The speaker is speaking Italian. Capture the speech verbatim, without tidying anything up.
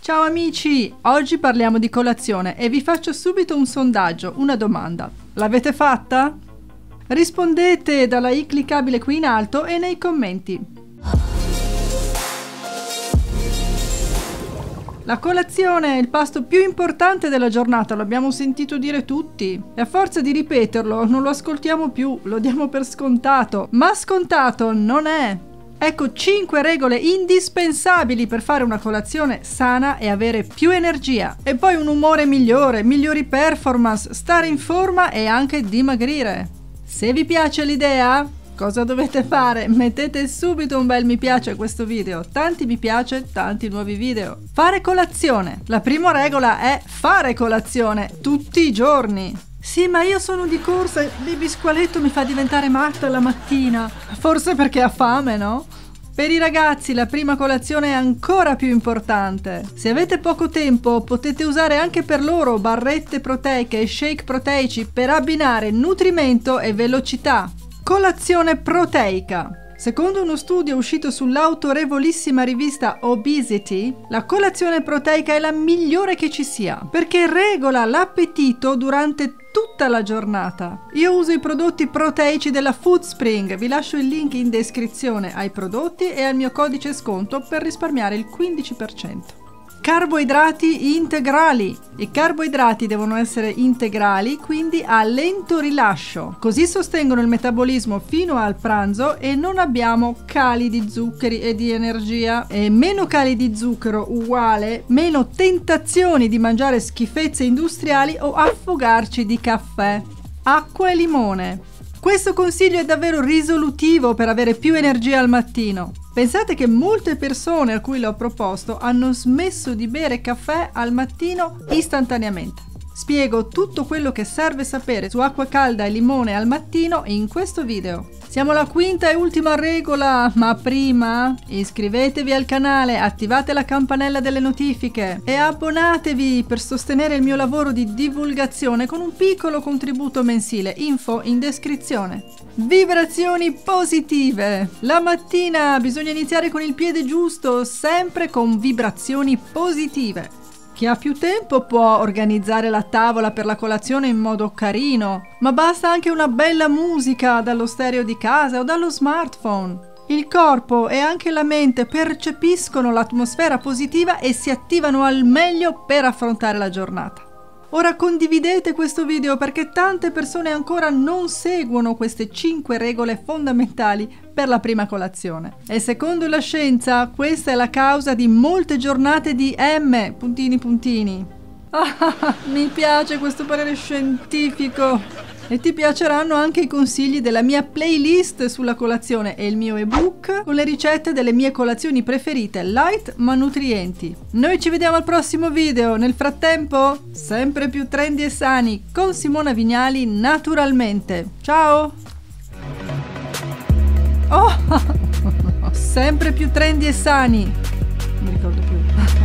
Ciao amici, oggi parliamo di colazione e vi faccio subito un sondaggio, una domanda. L'avete fatta? Rispondete dalla i cliccabile qui in alto e nei commenti. La colazione è il pasto più importante della giornata, lo abbiamo sentito dire tutti. E a forza di ripeterlo non lo ascoltiamo più, lo diamo per scontato. Ma scontato non è. Ecco cinque regole indispensabili per fare una colazione sana e avere più energia. E poi un umore migliore, migliori performance, stare in forma e anche dimagrire. Se vi piace l'idea, cosa dovete fare? Mettete subito un bel mi piace a questo video. Tanti mi piace, tanti nuovi video. Fare colazione. La prima regola è fare colazione tutti i giorni. Sì, ma io sono di corsa e il bisqualetto mi fa diventare matta la mattina. Forse perché ha fame, no? Per i ragazzi la prima colazione è ancora più importante. Se avete poco tempo potete usare anche per loro barrette proteiche e shake proteici per abbinare nutrimento e velocità. Colazione proteica. Secondo uno studio uscito sull'autorevolissima rivista Obesity, la colazione proteica è la migliore che ci sia, perché regola l'appetito durante tutta la giornata. Io uso i prodotti proteici della Foodspring, vi lascio il link in descrizione ai prodotti e al mio codice sconto per risparmiare il quindici per cento. Carboidrati integrali. I carboidrati devono essere integrali, quindi a lento rilascio. Così sostengono il metabolismo fino al pranzo e non abbiamo cali di zuccheri e di energia. E meno cali di zucchero uguale meno tentazioni di mangiare schifezze industriali o affogarci di caffè. Acqua e limone. Questo consiglio è davvero risolutivo per avere più energia al mattino. Pensate che molte persone a cui l'ho proposto hanno smesso di bere caffè al mattino istantaneamente. Spiego tutto quello che serve sapere su acqua calda e limone al mattino in questo video. Siamo alla quinta e ultima regola, ma prima iscrivetevi al canale, attivate la campanella delle notifiche e abbonatevi per sostenere il mio lavoro di divulgazione con un piccolo contributo mensile, info in descrizione. Vibrazioni positive. La mattina bisogna iniziare con il piede giusto, sempre con vibrazioni positive. Chi ha più tempo può organizzare la tavola per la colazione in modo carino, ma basta anche una bella musica dallo stereo di casa o dallo smartphone. Il corpo e anche la mente percepiscono l'atmosfera positiva e si attivano al meglio per affrontare la giornata. Ora condividete questo video perché tante persone ancora non seguono queste cinque regole fondamentali per la prima colazione. E secondo la scienza questa è la causa di molte giornate di M, puntini puntini. Ah, mi piace questo parere scientifico. E ti piaceranno anche i consigli della mia playlist sulla colazione e il mio ebook con le ricette delle mie colazioni preferite, light ma nutrienti. Noi ci vediamo al prossimo video. Nel frattempo, sempre più trendy e sani con Simona Vignali naturalmente. Ciao! Oh! Sempre più trendy e sani. Non mi ricordo più.